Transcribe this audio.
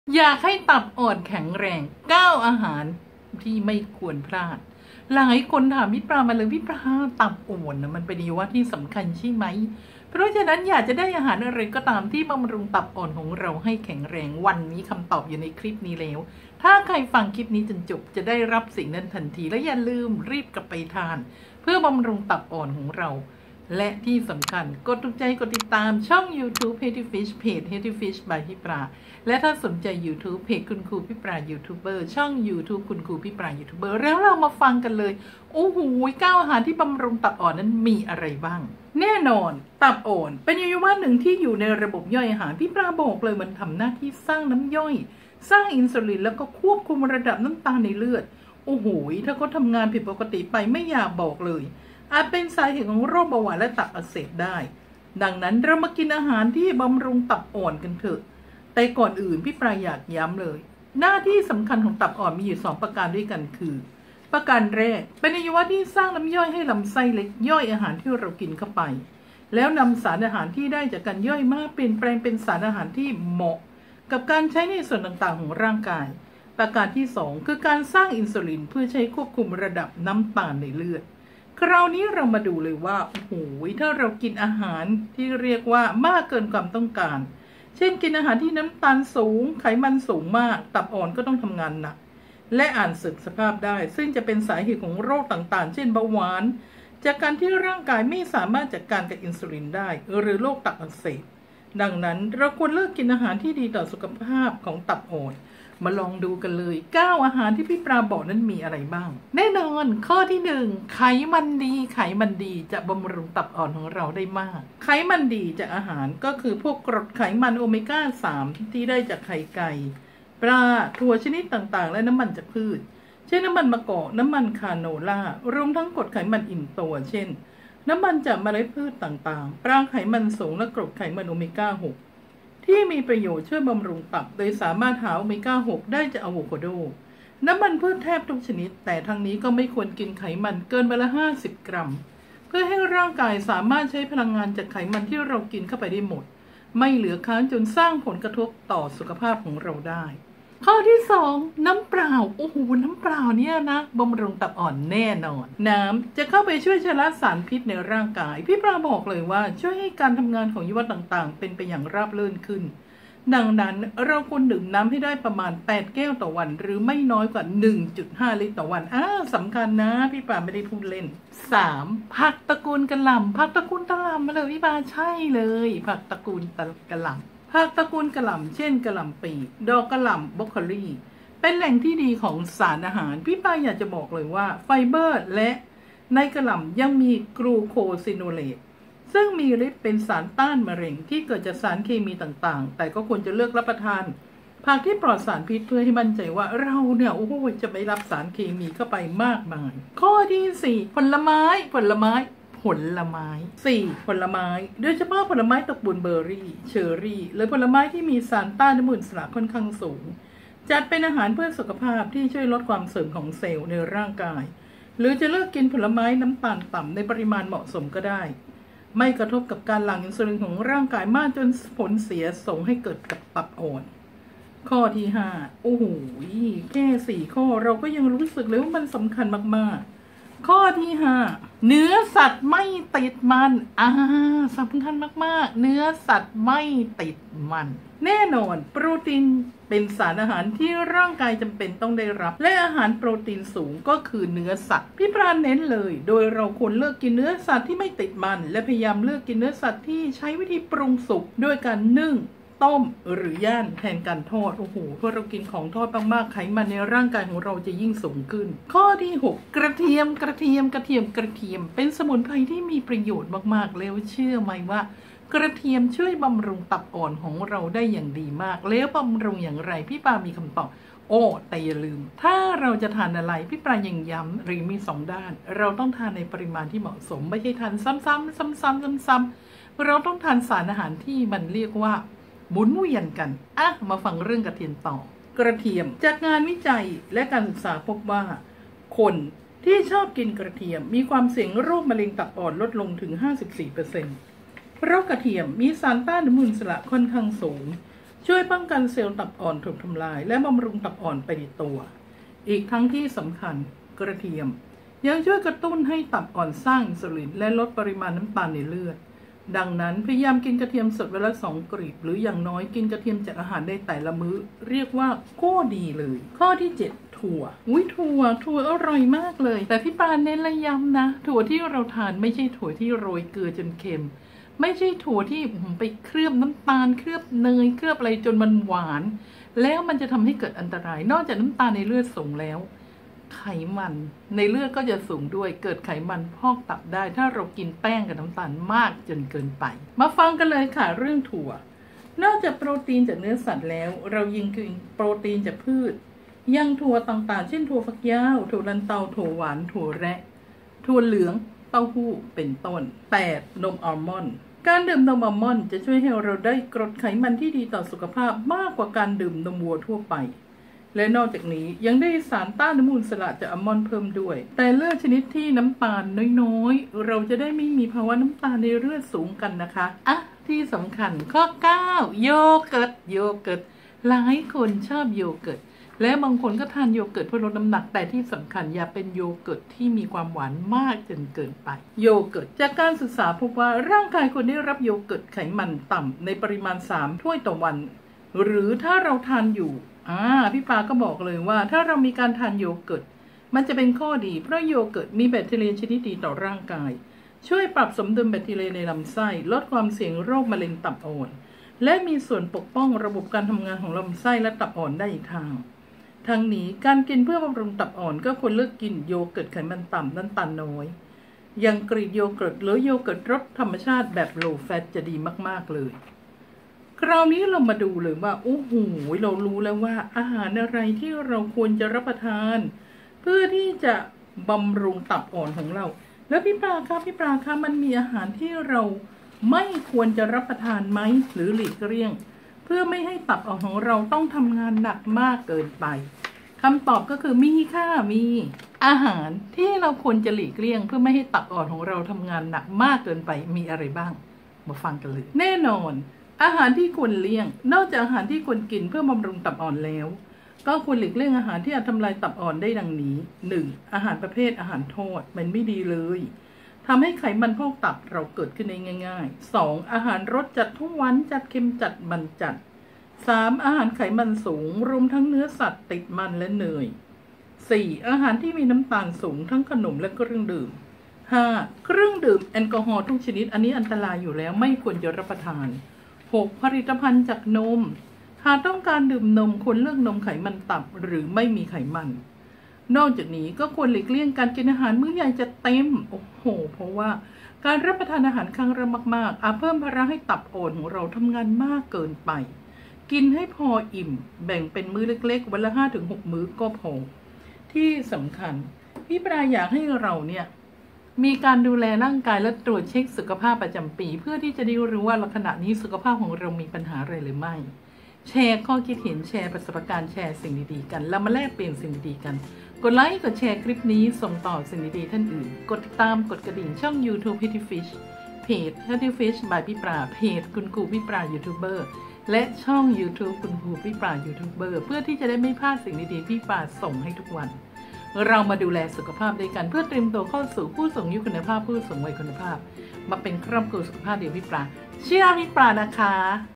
อยากให้ตับอ่อนแข็งแรง9อาหารที่ไม่ควรพลาดหลายคนถามพี่ปลามาเลยพี่ปลาตับอ่อนนะมันเป็นอวัยวะที่สำคัญใช่ไหมเพราะฉะนั้นอยากจะได้อาหารอะไรก็ตามที่บำรุงตับอ่อนของเราให้แข็งแรงวันนี้คำตอบอยู่ในคลิปนี้แล้วถ้าใครฟังคลิปนี้จนจบจะได้รับสิ่งนั้นทันทีและอย่าลืมรีบกลับไปทานเพื่อบำรุงตับอ่อนของเราและที่สำคัญกดถูกใจกดติดตามช่อง YouTube Healthy Fish เพจ Healthy Fish by พี่ปลาและถ้าสนใจ YouTube เพจคุณครูพี่ปลายูทูบเบอร์ช่อง YouTube คุณครูพี่ปลายูทูบเบอร์แล้วเรามาฟังกันเลยโอ้โห9อาหารที่บำรุงตับอ่อนนั้นมีอะไรบ้างแน่นอนตับอ่อนเป็นอวัยวะหนึ่งที่อยู่ในระบบย่อยอาหารพี่ปลาบอกเลยมันทำหน้าที่สร้างน้ำย่อยสร้างอินซูลินแล้วก็ควบคุมระดับน้ำตาลในเลือดโอ้โหถ้าเขาทำงานผิดปกติไปไม่อยากบอกเลยอาจเป็นสาเหตุของโรคเบาหวานและตับอักเสบได้ดังนั้นเรามากินอาหารที่บำรุงตับอ่อนกันเถอะแต่ก่อนอื่นพี่ปลาอยากย้ำเลยหน้าที่สำคัญของตับอ่อนมีอยู่2ประการด้วยกันคือประการแรกเป็นอวัยวะที่สร้างน้ำย่อยให้ลำไส้เล็กย่อยอาหารที่เรากินเข้าไปแล้วนำสารอาหารที่ได้จากการย่อยมาเปลี่ยนแปลงเป็นสารอาหารที่เหมาะกับการใช้ในส่วนต่างๆของร่างกายประการที่2คือการสร้างอินซูลินเพื่อใช้ควบคุมระดับน้ำตาลในเลือดคราวนี้เรามาดูเลยว่าโอ้โหถ้าเรากินอาหารที่เรียกว่ามากเกินความต้องการเช่นกินอาหารที่น้ำตาลสูงไขมันสูงมากตับอ่อนก็ต้องทำงานหนักและอาจเสื่อมสภาพได้ซึ่งจะเป็นสาเหตุของโรคต่างๆเช่นเบาหวานจากการที่ร่างกายไม่สามารถจัดการกับอินซูลินได้หรือโรคตับอักเสบดังนั้นเราควรเลือกกินอาหารที่ดีต่อสุขภาพของตับอ่อนมาลองดูกันเลย9อาหารที่พี่ปลาบอกนั้นมีอะไรบ้างแน่นอนข้อที่1ไขมันดีไขมันดีจะบำรุงตับอ่อนของเราได้มากไขมันดีจากอาหารก็คือพวกกรดไขมันโอเมก้า3ที่ได้จากไข่ไก่ปลาถั่วชนิดต่างๆและน้ำมันจากพืชเช่นน้ำมันมะกอกน้ำมันคาโนล่ารวมทั้งกรดไขมันอิ่มตัวเช่นน้ำมันจากเมล็ดพืชต่างๆปลาไขมันสูงและกรดไขมันโอเมก้า6ที่มีประโยชน์ช่วยบำรุงตับโดยสามารถหาโอเมก้า6ได้จากอะโวคาโดน้ำมันพืชแทบทุกชนิดแต่ทั้งนี้ก็ไม่ควรกินไขมันเกินวันละ50 กรัมเพื่อให้ร่างกายสามารถใช้พลังงานจากไขมันที่เรากินเข้าไปได้หมดไม่เหลือค้างจนสร้างผลกระทบต่อสุขภาพของเราได้ข้อที่2น้ำเปล่าโอ้โหน้ำเปล่าเนี่ยนะบำรุงตับอ่อนแน่นอนน้ำจะเข้าไปช่วยชะล้างสารพิษในร่างกายพี่ปลาบอกเลยว่าช่วยให้การทำงานของอวัยวะต่างๆเป็นไปอย่างราบรื่นขึ้นดังนั้นเราควรดื่มน้ำให้ได้ประมาณ8 แก้วต่อวันหรือไม่น้อยกว่า 1.5 ลิตรต่อวันสำคัญนะพี่ปลาไม่ได้พูดเล่น3ผักตระกูลกะหล่ำผักตระกูลกะหล่ำมาเลยพี่ปลาใช่เลยผักตระกูลกะหล่ำผักตระกูลกะหล่ำเช่นกะหล่ำปีดอกกะหล่ำบรอกโคลีเป็นแหล่งที่ดีของสารอาหารพี่ปาอยากจะบอกเลยว่าไฟเบอร์และในกะหล่ำยังมีกลูโคซิโนเลตซึ่งมีฤทธิ์เป็นสารต้านมะเร็งที่เกิดจากสารเคมีต่างๆแต่ก็ควรจะเลือกรับประทานผักที่ปลอดสารพิษเพื่อให้มั่นใจว่าเราเนี่ยโอ้โหจะไม่รับสารเคมีเข้าไปมากมายข้อที่4ผลไม้4ผลไม้โดยเฉพาะผลไม้ตระกูลเบอร์รี่เชอร์รี่หรือผลไม้ที่มีสารต้านอนุมูลอิสระค่อนข้างสูงจัดเป็นอาหารเพื่อสุขภาพที่ช่วยลดความเสื่อมของเซลล์ในร่างกายหรือจะเลือกกินผลไม้น้ำตาลต่ำในปริมาณเหมาะสมก็ได้ไม่กระทบกับการหลั่งอินซูลินของร่างกายมากจนผลเสียส่งให้เกิดกับตับอ่อนข้อที่5โอ้โหแค่4ข้อเราก็ยังรู้สึกเลยว่ามันสำคัญมากๆข้อที่5เนื้อสัตว์ไม่ติดมันสำคัญมากๆเนื้อสัตว์ไม่ติดมันแน่นอนโปรตีนเป็นสารอาหารที่ร่างกายจำเป็นต้องได้รับและอาหารโปรตีนสูงก็คือเนื้อสัตว์พี่ปราณเน้นเลยโดยเราควรเลือกกินเนื้อสัตว์ที่ไม่ติดมันและพยายามเลือกกินเนื้อสัตว์ที่ใช้วิธีปรุงสุกด้วยการนึ่งต้มหรือย่างแทนการทอดโอ้โหเพราะเรากินของทอดมากๆไขมันในร่างกายของเราจะยิ่งสูงขึ้นข้อที่6กระเทียมเป็นสมุนไพรที่มีประโยชน์มากๆแล้วเชื่อไหมว่ากระเทียมช่วยบำรุงตับอ่อนของเราได้อย่างดีมากแล้วบำรุงอย่างไรพี่ปามีคำตอบแต่อย่าลืมถ้าเราจะทานอะไรพี่ปายังย้ำหรือมี2ด้านเราต้องทานในปริมาณที่เหมาะสมไม่ใช่ทานซ้ำๆเราต้องทานสารอาหารที่มันเรียกว่าหมุนเวียนกันมาฟังเรื่องกระเทียมต่อกระเทียมจากงานวิจัยและการศึกษาพบว่าคนที่ชอบกินกระเทียมมีความเสี่ยงโรคมะเร็งตับอ่อนลดลงถึง 54%เพราะกระเทียมมีสารต้านอนุมูลอิสระค่อนข้างสูงช่วยป้องกันเซลล์ตับอ่อนถูกทำลายและบำรุงตับอ่อนไปในตัวอีกทั้งที่สำคัญกระเทียมยังช่วยกระตุ้นให้ตับอ่อนสร้างอินซูลินและลดปริมาณน้ำตาลในเลือดดังนั้นพยายามกินกระเทียมสดวันละ2 กลีบหรืออย่างน้อยกินกระเทียมจากอาหารได้แต่ละมื้อเรียกว่าก็ดีเลยข้อที่ 7ถั่วถั่วอร่อยมากเลยแต่พี่ปาเน้นและย้ำนะถั่วที่เราทานไม่ใช่ถั่วที่โรยเกลือจนเค็มไม่ใช่ถั่วที่ไปเคลือบน้ำตาลเคลือบเนยเคลือบอะไรจนมันหวานแล้วมันจะทำให้เกิดอันตรายนอกจากน้ำตาลในเลือดสูงแล้วไขมันในเลือดก็จะสูงด้วยเกิดไขมันพอกตับได้ถ้าเรากินแป้งกับน้ำตาลมากจนเกินไปมาฟังกันเลยค่ะเรื่องถั่วนอกจากโปรตีนจากเนื้อสัตว์แล้วเรายังกินโปรตีนจากพืชยังถั่วต่างๆเช่นถั่วฝักยาวถั่วลันเตาถั่วหวานถั่วแระถั่วเหลืองเต้าหู้เป็นต้น 8. นมอัลมอนด์การดื่มนมอัลมอนด์จะช่วยให้เราได้กรดไขมันที่ดีต่อสุขภาพมากกว่าการดื่มนมวัวทั่วไปและนอกจากนี้ยังได้สารต้านอนุมูลอิสระจากอัลมอนด์เพิ่มด้วยแต่เลือดชนิดที่น้ำตาลน้อยๆเราจะได้ไม่มีภาวะน้ำตาลในเลือดสูงกันนะคะที่สำคัญข้อ 9 โยเกิร์ตหลายคนชอบโยเกิร์ตและบางคนก็ทานโยเกิร์ตเพื่อลดน้ำหนักแต่ที่สำคัญอย่าเป็นโยเกิร์ตที่มีความหวานมากจนเกินไปโยเกิร์ตจากการศึกษาพบว่าร่างกายคนได้รับโยเกิร์ตไขมันต่ำในปริมาณ3 ถ้วยต่อวันหรือถ้าเราทานอยู่พี่ปาก็บอกเลยว่าถ้าเรามีการทานโยเกิร์ตมันจะเป็นข้อดีเพราะโยเกิร์ตมีแบคทีเรียชนิดดีต่อร่างกายช่วยปรับสมดุลแบคทีเรียในลำไส้ลดความเสี่ยงโรคมะเร็งตับอ่อนและมีส่วนปกป้องระบบการทำงานของลำไส้และตับอ่อนได้อีกทางทั้งนี้การกินเพื่อบำรุงตับอ่อนก็ควรเลือกกินโยเกิร์ตไขมันต่ำน้ำตาลน้อยอย่างกรีกโยเกิร์ตหรือโยเกิร์ตรสธรรมชาติแบบโลว์แฟตจะดีมากๆเลยคราวนี้เรามาดูเลยว่าโอ้โหเรารู้แล้วว่าอาหารอะไรที่เราควรจะรับประทานเพื่อที่จะบำรุงตับอ่อนของเราแล้วพี่ปลาคะมันมีอาหารที่เราไม่ควรจะรับประทานไหมหรือหลีกเลี่ยงเพื่อไม่ให้ตับอ่อนของเราต้องทำงานหนักมากเกินไปคำตอบก็คือมีอาหารที่เราควรจะหลีกเลี่ยงเพื่อไม่ให้ตับอ่อนของเราทำงานหนักมากเกินไปมีอะไรบ้างมาฟังกันเลยแน่นอนอาหารที่ควรเลี่ยงนอกจากอาหารที่ควรกินเพื่อบำรุงตับอ่อนแล้วก็ควรหลีกเลี่ยงอาหารที่อาจทำลายตับอ่อนได้ดังนี้ 1. อาหารประเภทอาหารทอดมันไม่ดีเลยทำให้ไขมันพอกตับเราเกิดขึ้นได้ง่ายๆ 2. อาหารรสจัดทุกวันจัดเค็มจัดมันจัด 3. อาหารไขมันสูงรวมทั้งเนื้อสัตว์ติดมันและเนย 4. อาหารที่มีน้ำตาลสูงทั้งขนมและเครื่องดื่ม 5. เครื่องดื่มแอลกอฮอล์ทุกชนิดอันนี้อันตรายอยู่แล้วไม่ควรจะรับประทาน 6. ผลิตภัณฑ์จากนมหากต้องการดื่มนมควรเลือกนมไขมันต่ำหรือไม่มีไขมันนอกจากนี้ก็ควรหลีกเลี่ยงการกินอาหารมื้อใหญ่จะเต็มเพราะว่าการรับประทานอาหารครั้งละมากๆอาจเพิ่มภาระให้ตับอ่อนของเราทำงานมากเกินไปกินให้พออิ่มแบ่งเป็นมื้อเล็กๆวันละ 5-6 มื้อก็พอที่สำคัญพี่ปลาอยากให้เราเนี่ยมีการดูแลร่างกายและตรวจเช็คสุขภาพประจำปีเพื่อที่จะได้รู้ว่าขณะนี้สุขภาพของเรามีปัญหาอะไรหรือไม่แชร์ข้อคิดเห็นแชร์ประสบการณ์แชร์สิ่งดีๆกันแล้วมาแลกเปลี่ยนสิ่งดีๆกันกดไลค์กดแชร์คลิปนี้ส่งต่อสิ่งดีๆท่านอื่นกดติดตามกดกระดิ่งช่อง YouTube Healthy Fish เพจ Healthy Fish by พี่ปลาเพจคุณครูพี่ปลายูทูบเบอร์และช่อง YouTube คุณครูพี่ปลายูทูบเบอร์เพื่อที่จะได้ไม่พลาดสิ่งดีๆพี่ปลาส่งให้ทุกวันเรามาดูแลสุขภาพด้วยกันเพื่อเตรียมตัวเข้าสู่ผู้สูงอายุคุณภาพผู้สูงวัยคุณภาพมาเป็นครอบครัวสุขภาพเดียวพี่ปลาเชื่อพี่ปลานะคะ